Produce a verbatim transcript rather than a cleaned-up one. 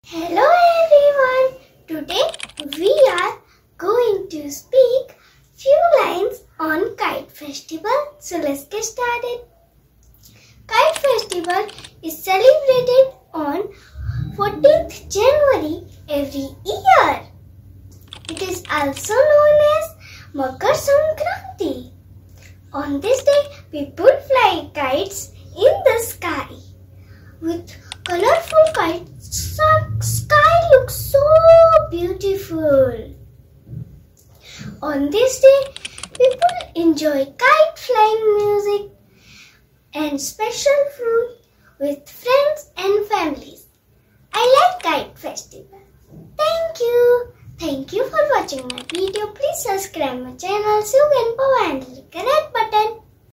Hello everyone. Today we are going to speak few lines on Kite Festival. So let's get started. Kite Festival is celebrated on fourteenth January every year. It is also known as Makar Sankranti. On this day, people fly kites in the sky. With colorful kites, the sky looks so beautiful. On this day, people enjoy kite flying music and special food with friends and families. I like Kite Festival. Thank you. Thank you for watching my video. Please subscribe my channel so you can power and click the red button.